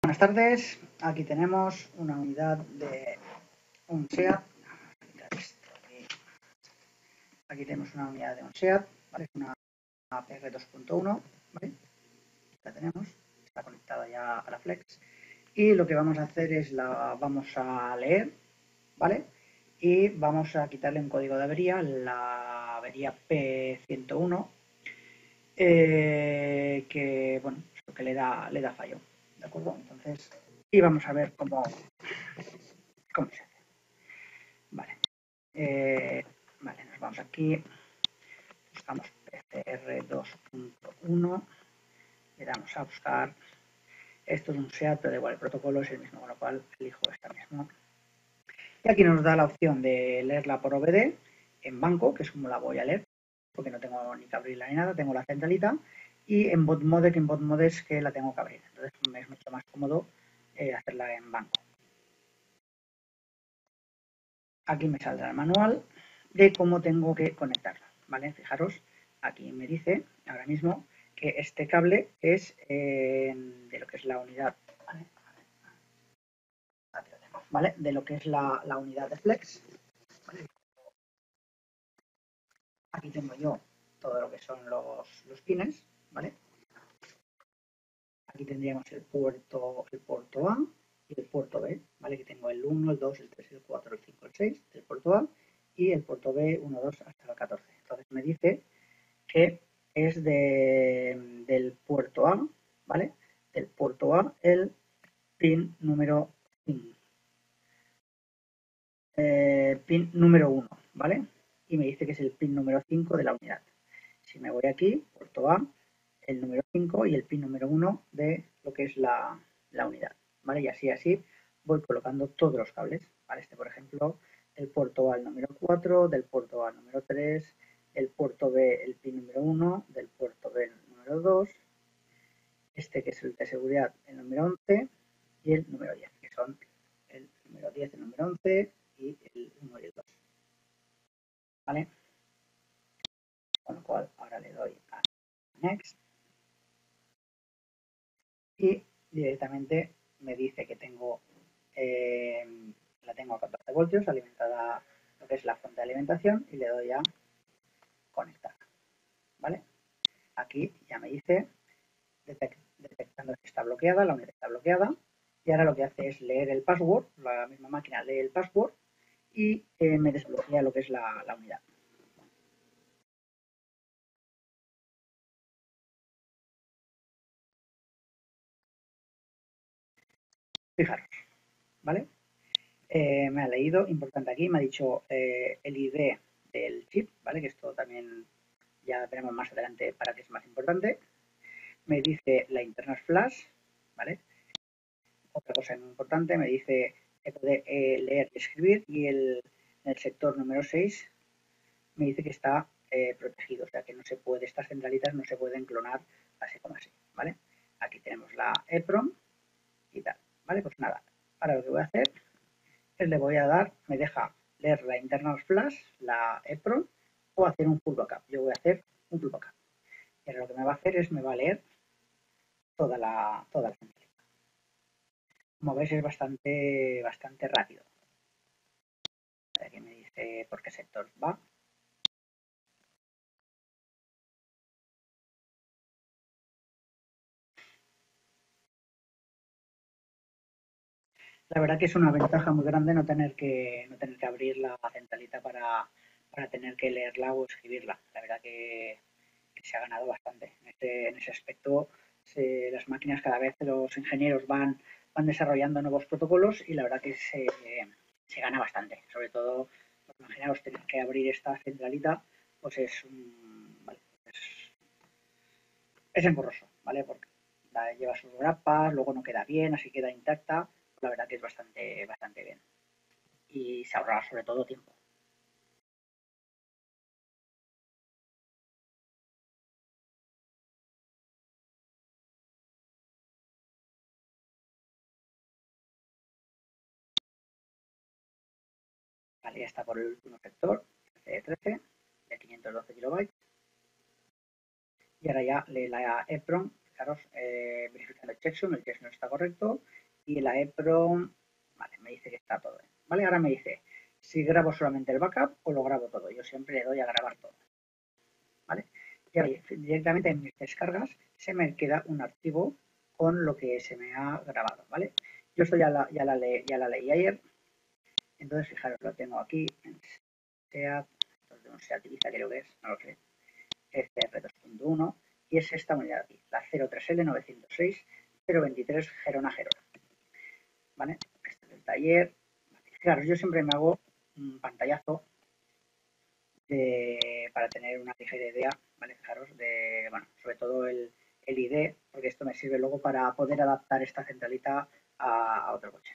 Buenas tardes, aquí tenemos una unidad de un SEAT. Aquí tenemos una unidad de un SEAT, ¿vale? Es una PR 2.1, ¿vale? La tenemos, está conectada ya a la Flex. Y lo que vamos a hacer es vamos a leer, ¿vale? Y vamos a quitarle un código de avería, la avería P101, que bueno, es lo que le da fallo, ¿de acuerdo? Entonces, y vamos a ver cómo se hace. Vale. Vale, nos vamos aquí, buscamos PCR 2.1, le damos a buscar. Esto es un SEAT, pero da igual, el protocolo es el mismo, con lo cual elijo esta misma. Y aquí nos da la opción de leerla por OBD en banco, que es como la voy a leer, porque no tengo ni que abrirla ni nada, tengo la centralita, y en bot mode, que en bot mode es que la tengo que abrir. Entonces me es mucho más cómodo hacerla en banco. Aquí me saldrá el manual de cómo tengo que conectarlo, ¿vale? Fijaros, aquí me dice ahora mismo que este cable es de lo que es la unidad, ¿vale? Aquí lo tengo, ¿vale? De lo que es la unidad de Flex, ¿vale? Aquí tengo yo todo lo que son los pines, ¿vale? Aquí tendríamos el puerto A y el puerto B, ¿vale? Que tengo el 1, el 2, el 3, el 4, el 5, el 6 del puerto A y el puerto B 1, 2 hasta el 14. Entonces me dice que es del puerto A, ¿vale? Del puerto A el pin número 5. Pin número 1, ¿vale? Y me dice que es el pin número 5 de la unidad. Si me voy aquí, puerto A, el número 5 y el pin número 1 de lo que es la unidad, ¿vale? Y así voy colocando todos los cables, ¿vale? Este, por ejemplo, el puerto A el número 4, del puerto A el número 3, el puerto B el pin número 1, del puerto B el número 2, este que es el de seguridad el número 11 y el número 10, que son el número 10, el número 11 y el 1 y el 2, ¿vale? Con lo cual ahora le doy a Next y directamente me dice que tengo la tengo a 14 voltios alimentada lo que es la fuente de alimentación y le doy a conectar, ¿vale? Aquí ya me dice detectando que está bloqueada, la unidad está bloqueada y ahora lo que hace es leer el password, la misma máquina lee el password y me desbloquea lo que es la unidad. Fijaros, ¿vale? Me ha leído, importante aquí, me ha dicho el ID del chip, ¿vale? Que esto también ya veremos más adelante para qué es más importante. Me dice la internet flash, ¿vale? Otra cosa muy importante, me dice que puede leer y escribir y en el sector número 6 me dice que está protegido, o sea que no se puede, estas centralitas no se pueden clonar así como así, ¿vale? Aquí tenemos la EPROM y tal, ¿vale? Pues nada, ahora lo que voy a hacer es le voy a dar, me deja leer la internal flash, la EPROM o hacer un full backup. Yo voy a hacer un full backup. Y ahora lo que me va a hacer es me va a leer toda la centralita. Como veis es bastante rápido. Aquí me dice por qué sector va. La verdad que es una ventaja muy grande no tener que abrir la centralita para tener que leerla o escribirla. La verdad que se ha ganado bastante. En ese aspecto, las máquinas cada vez los ingenieros van desarrollando nuevos protocolos y la verdad que se gana bastante. Sobre todo, imaginaos tener que abrir esta centralita, pues vale, es engorroso, ¿vale? Porque lleva sus grapas, luego no queda bien, así queda intacta. La verdad que es bastante bien. Y se ahorra sobre todo tiempo. Vale, ya está por el último sector, C13, de 512 kilobytes. Y ahora ya lee la EPROM fijaros, verificando el checksum está correcto y la EPROM, vale, me dice que está todo bien. Vale, ahora me dice si grabo solamente el backup o lo grabo todo. Yo siempre le doy a grabar todo. ¿Vale? Y ahí, directamente en mis descargas se me queda un archivo con lo que se me ha grabado. ¿Vale? Yo esto ya la leí ayer. Entonces, fijaros, lo tengo aquí en SEAT, se utiliza, creo que es, no lo sé, FR 2.1 y es esta unidad aquí, la 03L906 023 Gerona Gerona. ¿Vale? Este es el taller. Claro, yo siempre me hago un pantallazo para tener una ligera idea, ¿vale? Fijaros, bueno, sobre todo el ID, porque esto me sirve luego para poder adaptar esta centralita a otro coche.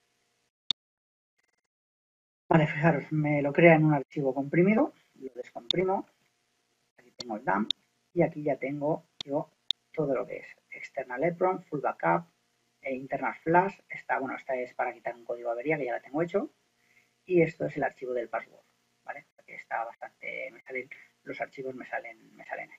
Vale, fijaros, me lo crea en un archivo comprimido, lo descomprimo, aquí tengo el DAM y aquí ya tengo yo todo lo que es external EPROM, full backup, internal flash, esta es para quitar un código avería que ya la tengo hecho y esto es el archivo del password, ¿vale? Porque está bastante, los archivos me salen ahí.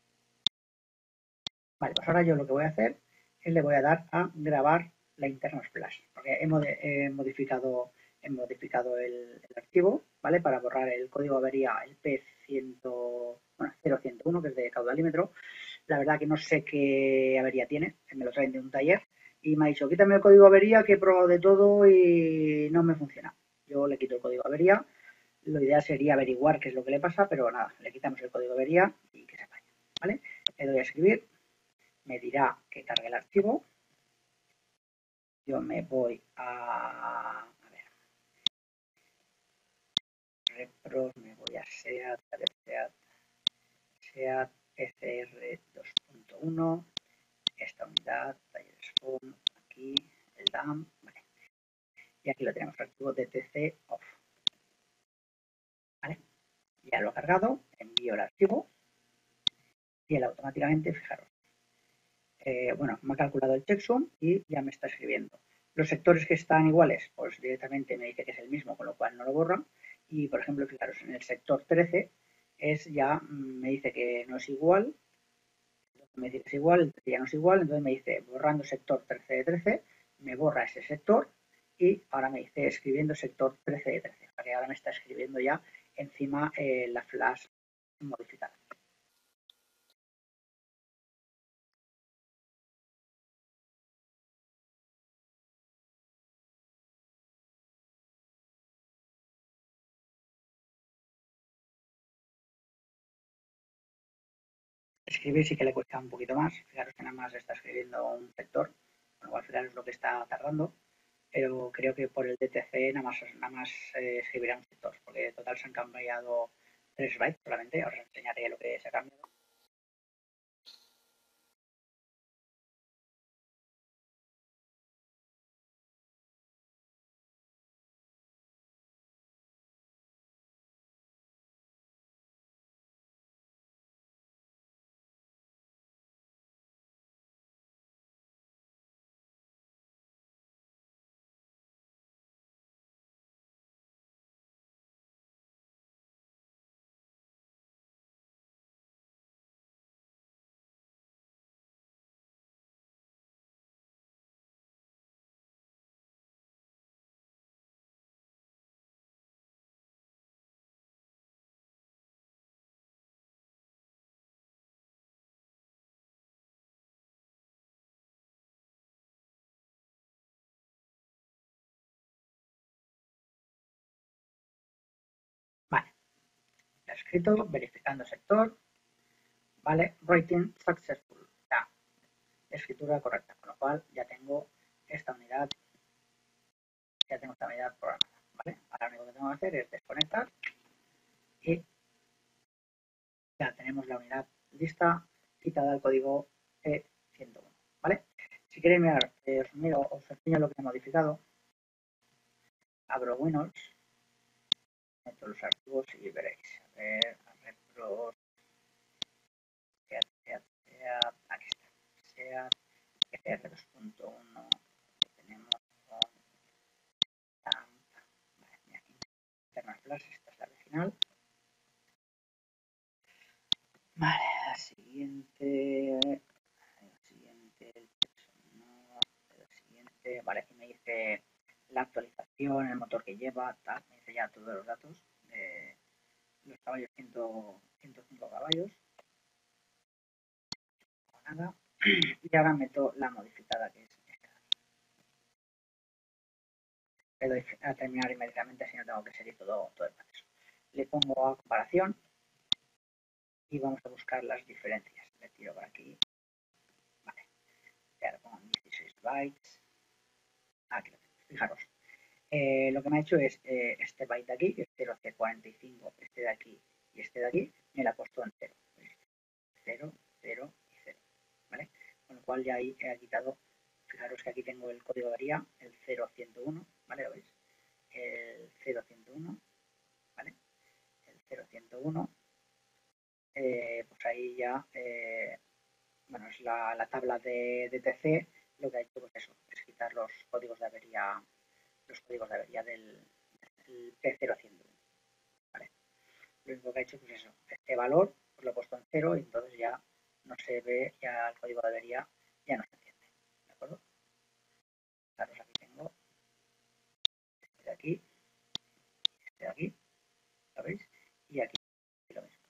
Vale, pues ahora yo lo que voy a hacer es le voy a dar a grabar la internal flash, porque he modificado el archivo, ¿vale? Para borrar el código avería, el P0101, que es de caudalímetro. La verdad que no sé qué avería tiene, me lo traen de un taller y me ha dicho, quítame el código avería que he probado de todo y no me funciona. Yo le quito el código avería, lo ideal sería averiguar qué es lo que le pasa, pero nada, le quitamos el código avería y que se vaya, ¿vale? Le doy a escribir, me dirá que cargue el archivo. Yo me voy a ver, repros, me voy a SEAT FR 2.1, esta unidad, talleres home, aquí, el DAM, vale. Y aquí lo tenemos, archivo DTC off. ¿Vale? Ya lo he cargado, envío el archivo y él automáticamente, fijaros, bueno, me ha calculado el checksum y ya me está escribiendo. Los sectores que están iguales, pues directamente me dice que es el mismo, con lo cual no lo borra. Y, por ejemplo, fijaros, en el sector 13 me dice que no es igual, me dice que es igual, el 13 ya no es igual, entonces me dice borrando sector 13 de 13, me borra ese sector y ahora me dice escribiendo sector 13 de 13, porque ahora me está escribiendo ya encima la flash modificada. Escribir sí que le cuesta un poquito más, fijaros que nada más está escribiendo un sector, con lo cual fijaros lo que está tardando, pero creo que por el DTC nada más escribirá un sector, porque total se han cambiado 3 bytes solamente, os enseñaré lo que se ha cambiado. Vale, está escrito, verificando sector, vale, writing successful, ya, escritura correcta, con lo cual ya tengo esta unidad programada, ¿vale? Ahora lo único que tengo que hacer es desconectar y ya tenemos la unidad lista, quitada el código E101, ¿vale? Si queréis mirar, os enseño lo que he modificado. Abro Windows, meto los archivos y veréis. A ver, repros, aquí está, SEAT FR2.1, tenemos con TAMP, vale, Internal Flash, esta es la original. Vale, la siguiente este, vale, aquí me dice la actualización, el motor que lleva, tal, me dice ya todos los datos de los caballos, 105 caballos, nada, y ahora meto la modificada que es esta. Le doy a terminar inmediatamente, así no tengo que seguir todo el proceso. Le pongo a comparación y vamos a buscar las diferencias. Le tiro por aquí, vale, ya lo pongo en 16 bytes, aquí lo tengo, fijaros. Lo que me ha hecho es este byte de aquí, que es 0C45, este de aquí y este de aquí, me la ha puesto en 0. 0, 0 y 0. ¿Vale? Con lo cual ya ahí he quitado, fijaros que aquí tengo el código de avería, el 0101, ¿vale? ¿Lo veis? El 0101, ¿vale? El 0101, pues ahí ya, bueno, es la tabla de TC, lo que ha hecho pues eso, es quitar los códigos de avería del P0101, ¿vale? Lo único que ha hecho pues eso, este valor pues lo he puesto en 0 y entonces ya no se ve, ya el código de avería ya no se entiende, ¿de acuerdo? Claro, aquí tengo este de aquí, este de aquí, ¿lo veis? Y aquí lo mismo.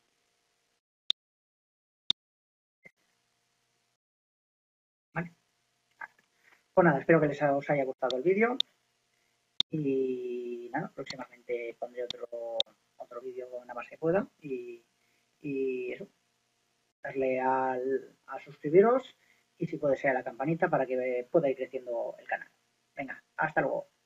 ¿Vale? Pues nada, espero que os haya gustado el vídeo y nada, próximamente pondré otro vídeo nada más que pueda y eso, darle a suscribiros y si puede ser a la campanita para que pueda ir creciendo el canal. Venga, hasta luego.